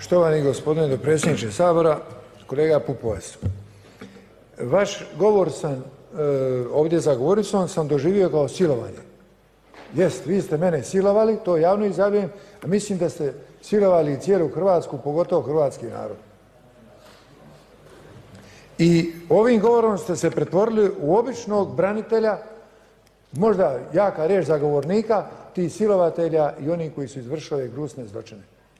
Štovani gospodine dopredsjedniče Sabora, kolega Pupovac. Vaš govor sam ovdje za govornicom sam doživio kao silovanje. Jest, vi ste mene silovali, to javno izjavljujem, a mislim da ste silovali cijelu Hrvatsku, pogotovo hrvatski narod. I ovim govorom ste se pretvorili u običnog branitelja, možda jaka riječ zagovornika, tih silovatelja i onih koji su izvršili gnusne zločine.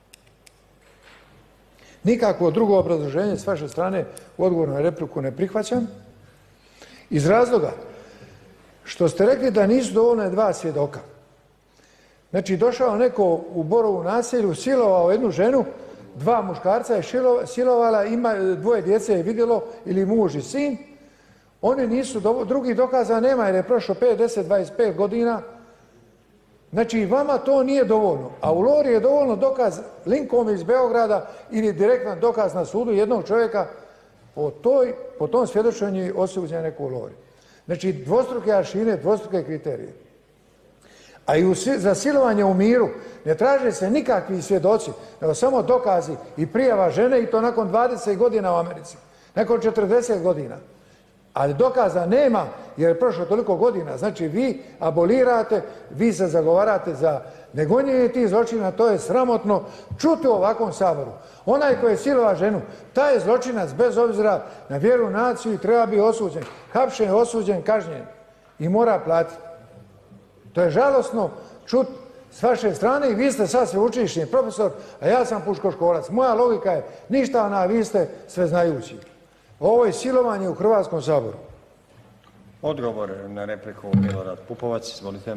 Nikakvo drugo obrazloženje s vaše strane u odgovoru na repliku ne prihvaćam, iz razloga što ste rekli da nisu dovoljna dva svjedoka. Znači, došao neko u Borovu naselju, silovao jednu ženu, dva muškarca je silovala, dvoje djece je vidjelo, ili muž i sin. Oni nisu, drugih dokaza nema jer je prošlo 5, 10, 25 godina. Znači, vama to nije dovoljno. A u Lori je dovoljno dokaz linkom iz Beograda ili direktan dokaz na sudu jednog čovjeka. Po tom svjedočenju je osuđen neko u Lori. Znači, dvostruke aršine, dvostruke kriterije. A i za silovanje u miru ne traže se nikakvi svjedoci, nego samo dokazi i prijava žene, i to nakon 20 godina u Americi, nakon 40 godina. Ali dokaza nema jer je prošlo toliko godina. Znači, vi abolirate, vi se zagovarate za negonjenje tih zločina, to je sramotno čuti u ovakvom Saboru. Onaj koji je silovao ženu, taj je zločinac bez obzira na vjeru, naciju, i treba biti osuđen. Hapšen, osuđen, kažnjen i mora platiti. To je žalosno čuti s vaše strane, i vi ste sad sveučilišni profesor, a ja sam puškoškolac. Moja logika je ništavna, a vi ste sveznajući. Ovo je silovanje u Hrvatskom saboru. Odgovor na repliku Milorad Pupovac, izvolite.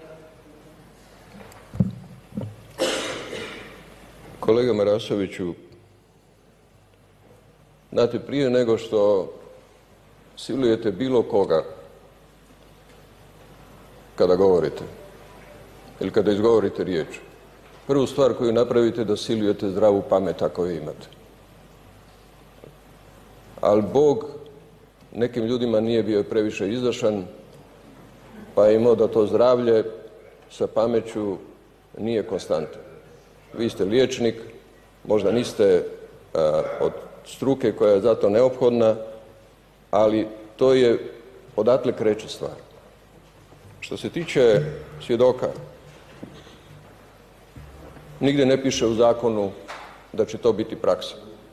Kolega Marasoviću, znate, prije nego što silujete bilo koga kada govorite ili kada izgovorite riječ, prvu stvar koju napravite da silujete zdravu pamet ako je imate. Ali Bog nekim ljudima nije bio previše izdašan, pa je imao da to zdravlje sa pameću nije konstantno. Vi ste liječnik, možda niste od struke koja je zato neophodna, ali to je, odatle kreće stvar. Što se tiče svjedoka, nigdje ne piše u zakonu da će to biti praksa.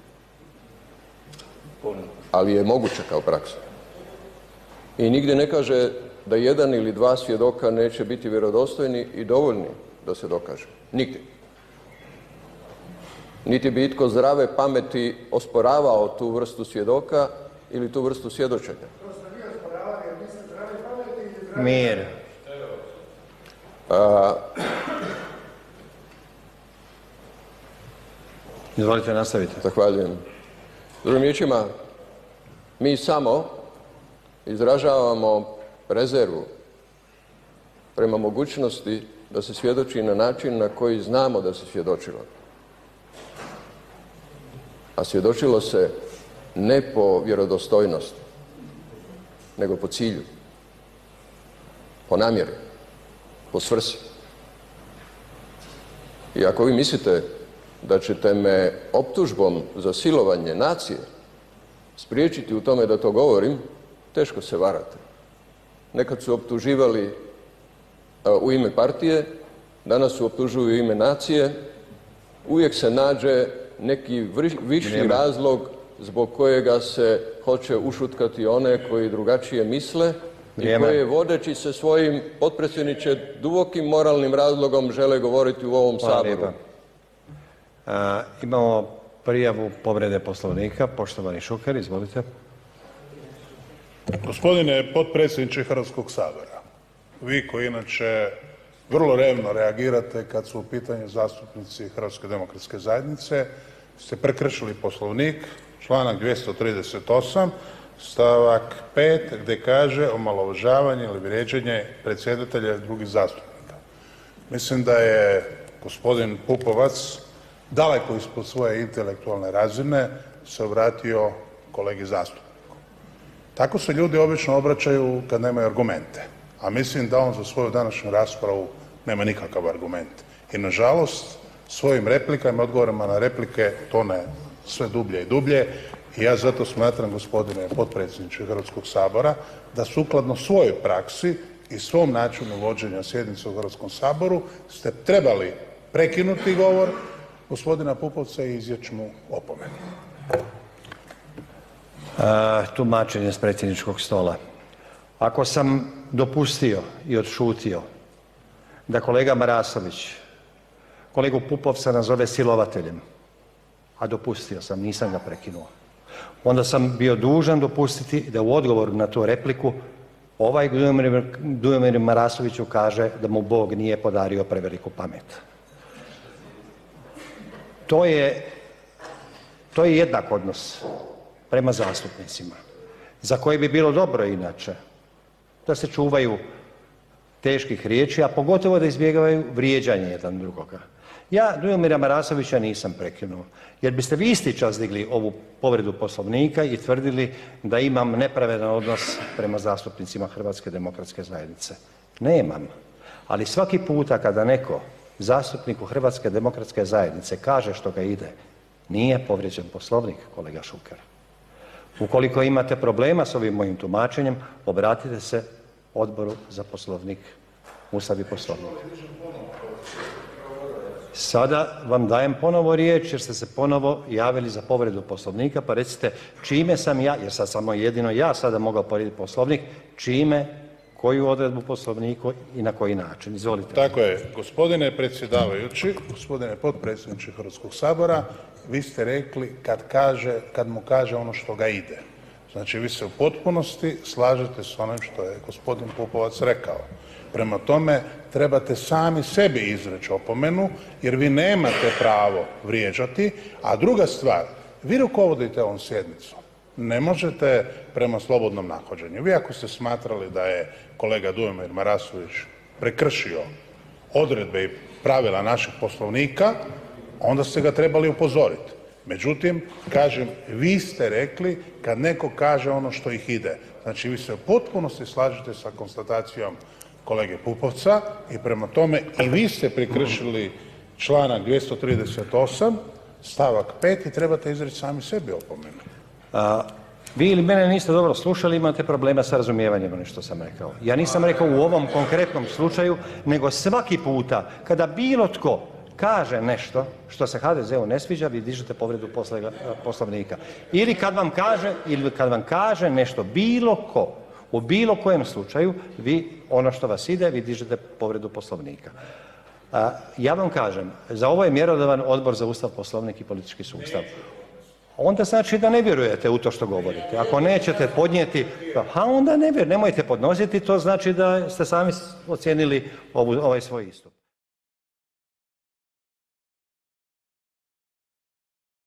Ali je moguće kao praksa. I nigdje ne kaže da jedan ili dva svjedoka neće biti vjerodostojni i dovoljni da se dokaže. Nigdje. Niti bi itko zdrave pameti osporavao tu vrstu svjedoka ili tu vrstu svjedočenja. Mir. Izvolite, nastavite. Zahvaljujem. Drugim riječima, mi samo izražavamo rezervu prema mogućnosti da se svjedoči na način na koji znamo da se svjedočilo. A svjedočilo se ne po vjerodostojnosti, nego po cilju, po namjeri, po svrsi. I ako vi mislite da ćete me optužbom za silovanje nacije spriječiti u tome da to govorim, teško se varate. Nekad su optuživali u ime partije, danas su optužuju u ime nacije. Uvijek se nađe neki viši razlog zbog kojega se hoće ušutkati one koji drugačije misle i koje, vodeći se svojim, potpredsjedniče, dubokim moralnim razlogom žele govoriti u ovom Saboru. Imamo prijavu povrede Poslovnika. Poštovani Šuker, izvolite. Gospodine potpredsjedniče Hrvatskog sabora, vi koji inače vrlo revno reagirate kad su u pitanju zastupnici Hrvatske demokratske zajednice, ste prekršili Poslovnik, članak 238, stavak 5, gdje kaže omalovažavanje ili vrijeđanje predsjedatelja i drugih zastupnika. Mislim da je gospodin Pupovac daleko ispod svoje intelektualne razine se obratio kolegi zastupniku. Tako se ljudi obično obraćaju kad nemaju argumente, a mislim da on za svoju današnju raspravu nema nikakav argument. I nažalost, svojim replikama i odgovorima na replike tone sve dublje i dublje. I ja zato smatram, gospodine potpredsjedniče Hrvatskog sabora, da sukladno svojoj praksi i svom načinu vođenja sjednice u Hrvatskom saboru ste trebali prekinuti govor gospodina Pupovca i izreći mu opomenu. Tumačenje s predsjedničkog stola. Ako sam dopustio i odšutio da kolega Marasović kolegu Pupovca nazove silovateljem, a dopustio sam, nisam ga prekinuo, onda sam bio dužan dopustiti da u odgovoru na tu repliku ovaj Dujomir Marasoviću kaže da mu Bog nije podario preveliku pamet. To je jednak odnos prema zastupnicima, za koje bi bilo dobro inače da se čuvaju teških riječi, a pogotovo da izbjegavaju vrijeđanje jedan drugoga. Ja Dujomira Marasovića nisam prekinuo, jer biste vi isti čas digli ovu povredu Poslovnika i tvrdili da imam nepravedan odnos prema zastupnicima HDZ-a. Nemam, ali svaki puta kada neko zastupniku HDZ-a kaže što ga ide, nije povrijeđen Poslovnik, kolega Šuker. Ukoliko imate problema s ovim mojim tumačenjem, obratite se Odboru za Poslovnik, Ustav i Poslovnik. Sada vam dajem ponovo riječ jer ste se ponovo javili za povredu Poslovnika, pa recite čime sam ja, jer sad samo jedino ja sada mogao povrijediti Poslovnik, čime, koju odredbu Poslovniku i na koji način. Izvolite. Tako je, gospodine predsjedavajući, gospodine potpredsjedniče Hrvatskog sabora, vi ste rekli kad mu kaže ono što ga ide. Znači vi se u potpunosti slažete s onim što je gospodin Pupovac rekao. Prema tome, trebate sami sebi izreći opomenu, jer vi nemate pravo vrijeđati, a druga stvar, vi rukovodite ovom sjednicom. Ne možete prema slobodnom nahođenju. Vi ako ste smatrali da je kolega Dujomir Marasović prekršio odredbe i pravila našeg Poslovnika, onda ste ga trebali upozoriti. Međutim, kažem, vi ste rekli kad neko kaže ono što ih ide. Znači, vi se u potpunosti slažete sa konstatacijom kolege Pupovca i prema tome i vi ste prekršili članak 238. stavak 5. i trebate izreći sami sebi opomenu. Vi ili mene niste dobro slušali, imate problema sa razumijevanjem ono što sam rekao. Ja nisam rekao u ovom konkretnom slučaju, nego svaki puta kada bilo tko kaže nešto što se HDZ-u ne sviđa, vi dižete povredu Poslovnika. Ili kad vam kaže nešto bilo ko, u bilo kojem slučaju, vi ono što vas ide, vi dižete povredu Poslovnika. Ja vam kažem, za ovo je mjerodavan Odbor za Ustav, Poslovnik i politički sustav. Onda znači da ne vjerujete u to što govorite. Ako nećete podnijeti, onda nemojte podnositi, to znači da ste sami ocijenili ovaj svoj istup.